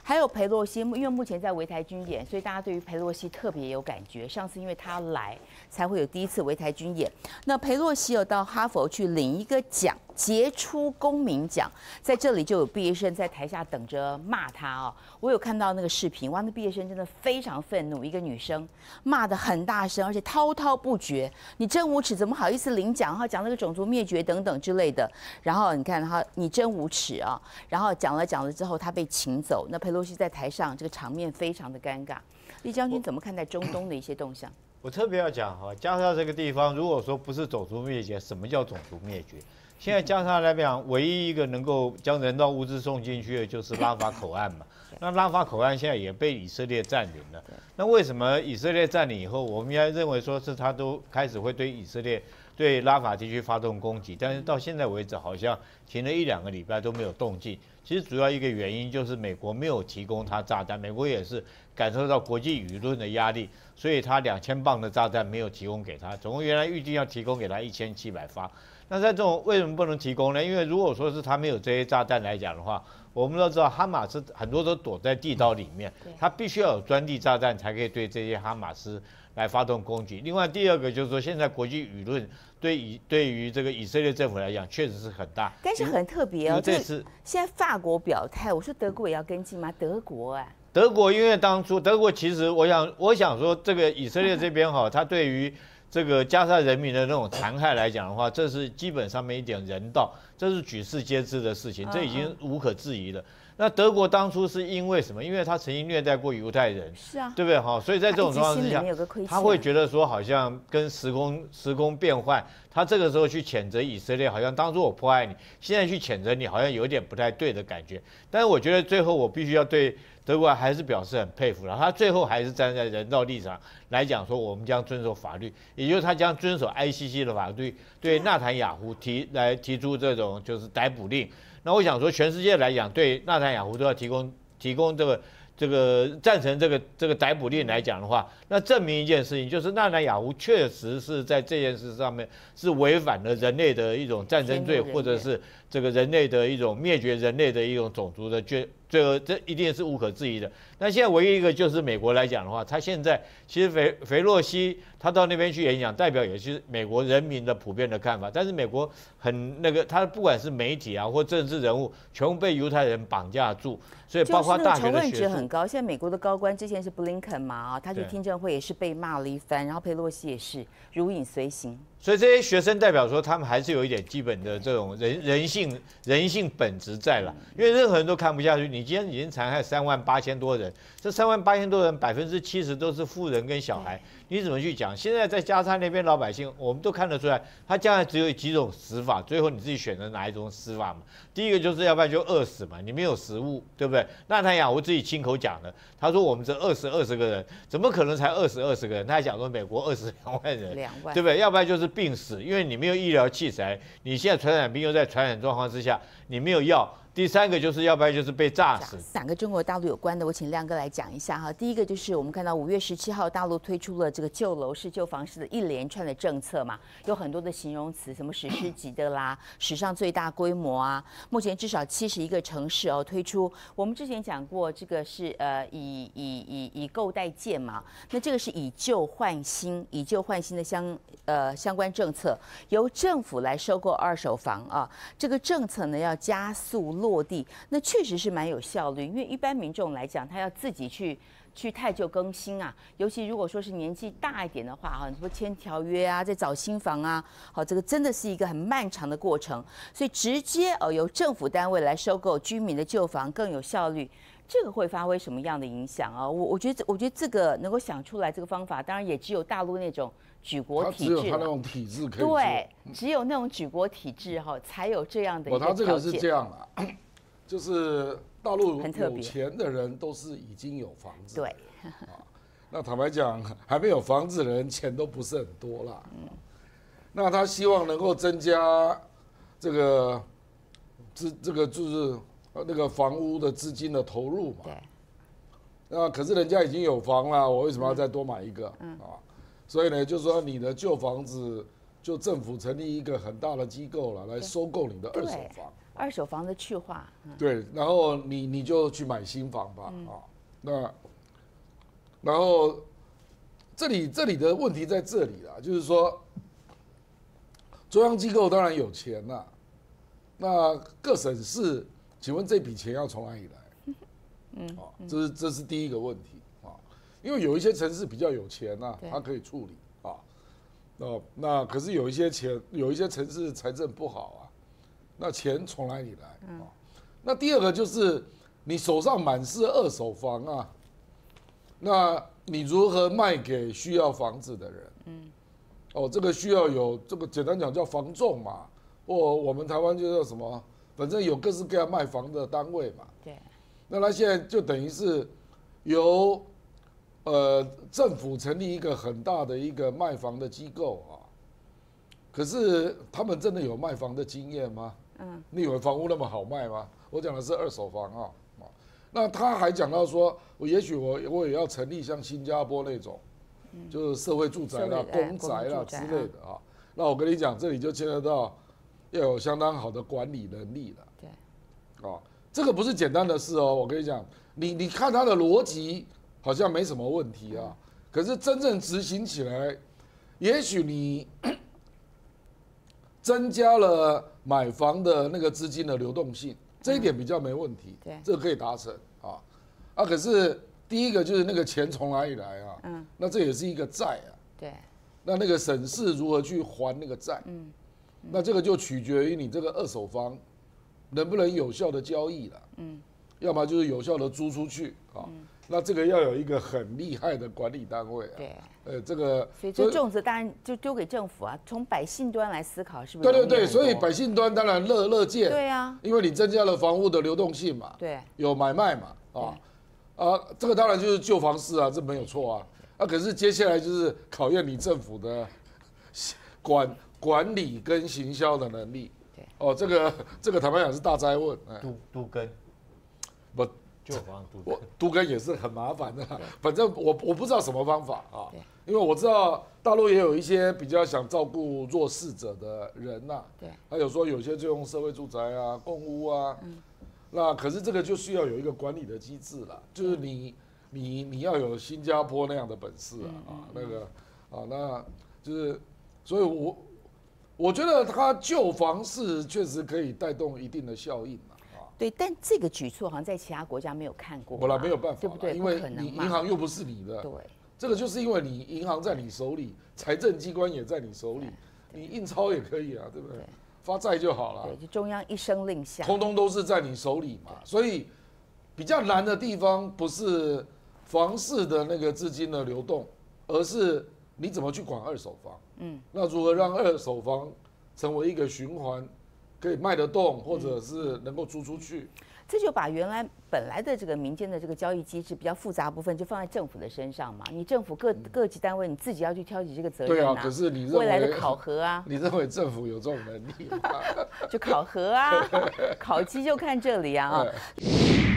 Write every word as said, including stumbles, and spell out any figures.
还有裴洛西，因为目前在围台军演，所以大家对于裴洛西特别有感觉。上次因为他来，才会有第一次围台军演。那裴洛西有到哈佛去领一个奖，杰出公民奖，在这里就有毕业生在台下等着骂他哦。我有看到那个视频，哇，那毕业生真的非常愤怒，一个女生骂得很大声，而且滔滔不绝。你真无耻，怎么好意思领奖？然后讲那个种族灭绝等等之类的。然后你看他，你真无耻啊！然后讲了讲了之后，他被请走。那裴洛西在台上，这个场面非常的尴尬。李将军怎么看待中东的一些动向？ 我特别要讲哈，加沙这个地方，如果说不是种族灭绝，什么叫种族灭绝？现在加沙来讲，唯一一个能够将人道物资送进去的就是拉法口岸嘛。那拉法口岸现在也被以色列占领了。那为什么以色列占领以后，我们应该认为说是他都开始会对以色列、对拉法地区发动攻击？但是到现在为止，好像停了一两个礼拜都没有动静。其实主要一个原因就是美国没有提供他炸弹，美国也是感受到国际舆论的压力，所以他两千磅的炸弹没有提供给他，总共原来预计要提供给他一千七百发。那在这种为什么不能提供呢？因为如果说是他没有这些炸弹来讲的话，我们都知道哈马斯很多都躲在地道里面，他必须要有钻地炸弹才可以对这些哈马斯来发动攻击。另外第二个就是说，现在国际舆论对以对于这个以色列政府来讲，确实是很大， 但是很特别哦。 这次现在法国表态，我说德国也要跟进吗？德国哎， 德国因为当初德国其实我想我想说，这个以色列这边哈，他对于这个加沙人民的那种残害来讲的话，这是基本上面一点人道，这是举世皆知的事情，这已经无可置疑了。那德国当初是因为什么？因为他曾经虐待过犹太人， 是啊， 对不对？哈，所以在这种情况之下，他会觉得说，好像跟时空时空变换，他这个时候去谴责以色列，好像当初我迫害你，现在去谴责你，好像有点不太对的感觉。但是我觉得最后我必须要对德国还是表示很佩服了，他最后还是站在人道立场来讲说，我们将遵守法律，也就是他将遵守 I C C 的法律，对纳坦雅胡提来提出这种就是逮捕令。那我想说，全世界来讲，对纳坦雅胡都要提供提供这个这个赞成这个这个逮捕令来讲的话，那证明一件事情，就是纳坦雅胡确实是在这件事上面是违反了人类的一种战争罪，或者是这个人类的一种灭绝人类的一种种族的罪罪恶，这一定是无可置疑的。那现在唯一一个就是美国来讲的话，他现在其实裴裴洛西他到那边去演讲，代表也是美国人民的普遍的看法。但是美国很那个，他不管是媒体啊或政治人物，全部被犹太人绑架住，所以包括大学的学生很高。现在美国的高官之前是布林肯嘛啊，他去听证会也是被骂了一番，然后裴洛西也是如影随形。 所以这些学生代表说，他们还是有一点基本的这种人人性人性本质在了，因为任何人都看不下去。你今天已经残害三万八千多人，这三万八千多人百分之七十都是妇人跟小孩，你怎么去讲？现在在加沙那边老百姓，我们都看得出来，他将来只有几种死法，最后你自己选择哪一种死法嘛？第一个就是要不然就饿死嘛，你没有食物，对不对？纳坦雅胡自己亲口讲的，他说我们这二十二十个人，怎么可能才二十二十个人？他还讲说美国二十两万人， 两万， 对不对？要不然就是病死，因为你没有医疗器材，你现在传染病又在传染状况之下，你没有药。第三个就是要不然就是被炸死。 两个中国大陆有关的，我请亮哥来讲一下哈。第一个就是我们看到五月十七号，大陆推出了这个救楼市、救房市的一连串的政策嘛，有很多的形容词，什么史诗级的啦，史上最大规模啊。目前至少七十一个城市哦推出。我们之前讲过，这个是呃以以以以购代建嘛，那这个是以旧换新，以旧换新的相呃相关政策，由政府来收购二手房啊。这个政策呢要加速落地，那确实是蛮有效率。因为一般民众来讲，他要自己去去太旧更新啊，尤其如果说是年纪大一点的话，哈，你说签条约啊，再找新房啊，好，这个真的是一个很漫长的过程。所以直接哦由政府单位来收购居民的旧房更有效率。这个会发挥什么样的影响啊？我我觉得，我觉得这个能够想出来这个方法，当然也只有大陆那种举国体制， 只有他那种体制可以做。 对，只有那种举国体制哈，才有这样的一个条件。 他这个是这样啊，就是大陆有钱的人都是已经有房子， 对， 啊，那坦白讲，还没有房子的人钱都不是很多啦。嗯，那他希望能够增加这个资这个就是那个房屋的资金的投入嘛。 对。 那可是人家已经有房了，我为什么要再多买一个？嗯啊，所以呢，就是说你的旧房子，就政府成立一个很大的机构了，来收购你的二手房。 二手房的去化。 对，然后你你就去买新房吧，啊，那然后这里这里的问题在这里啦，就是说中央机构当然有钱啦，那各省市，请问这笔钱要从哪里来？嗯，啊，这是这是第一个问题啊，因为有一些城市比较有钱呐，它可以处理啊，哦，那可是有一些钱，有一些城市财政不好啊，那钱从哪里来？啊，那第二个就是你手上满是二手房啊，那你如何卖给需要房子的人？嗯，哦，这个需要有这个简单讲叫房仲嘛，或我们台湾就叫什么，反正有各式各样卖房的单位嘛。 对。 那他现在就等于是由呃政府成立一个很大的一个卖房的机构啊，可是他们真的有卖房的经验吗？嗯，你以为房屋那么好卖吗？我讲的是二手房啊。那他还讲到说，我也许我我也要成立像新加坡那种，就是社会住宅啦、公宅啦之类的啊。那我跟你讲，这里就牵扯到要有相当好的管理能力了。对，啊。这个不是简单的事哦，我跟你讲，你你看他的逻辑好像没什么问题啊，可是真正执行起来，也许你增加了买房的那个资金的流动性，这一点比较没问题，对，这个可以达成啊。啊，可是第一个就是那个钱从哪里来啊？嗯，那这也是一个债啊。对，那那个省市如何去还那个债？嗯，那这个就取决于你这个二手房能不能有效的交易了，嗯，要么就是有效的租出去啊，嗯，那这个要有一个很厉害的管理单位啊，对，呃，这个， 所以这种子当然就丢给政府啊，从百姓端来思考，是不是？对对对，所以百姓端当然乐乐见， 对啊， 因为你增加了房屋的流动性嘛，对，有买卖嘛，啊啊，这个当然就是旧房市啊，这没有错啊，啊，可是接下来就是考验你政府的管管理跟行销的能力。哦，这个这个坦白讲是大灾问。 都都更， 不， 旧房都我都更也是很麻烦的。反正我我不知道什么方法啊，因为我知道大陆也有一些比较想照顾弱势者的人呐。对，还有说有些就用社会住宅啊、公屋啊。嗯。那可是这个就需要有一个管理的机制了，就是你你你要有新加坡那样的本事啊啊那个啊那就是，所以我。我觉得它旧房市确实可以带动一定的效应嘛，啊， 对，但这个举措好像在其他国家没有看过， 我来没有办法， 对不对？ 因为你银行又不是你的， 对， 这个就是因为你银行在你手里，财政机关也在你手里，你印钞也可以啊，对不对？发债就好了， 对，就中央一声令下， 通通都是在你手里嘛，所以比较难的地方不是房市的那个资金的流动，而是你怎么去管二手房？嗯，那如何让二手房成为一个循环，可以卖得动，或者是能够租出去？ 这就把原来本来的这个民间的这个交易机制比较复杂部分，就放在政府的身上嘛。你政府各各级单位你自己要去挑起这个责任、啊。 对啊，可是你认为未来的考核啊？ 你认为政府有这种能力吗？ 就考核啊，考绩就看这里啊。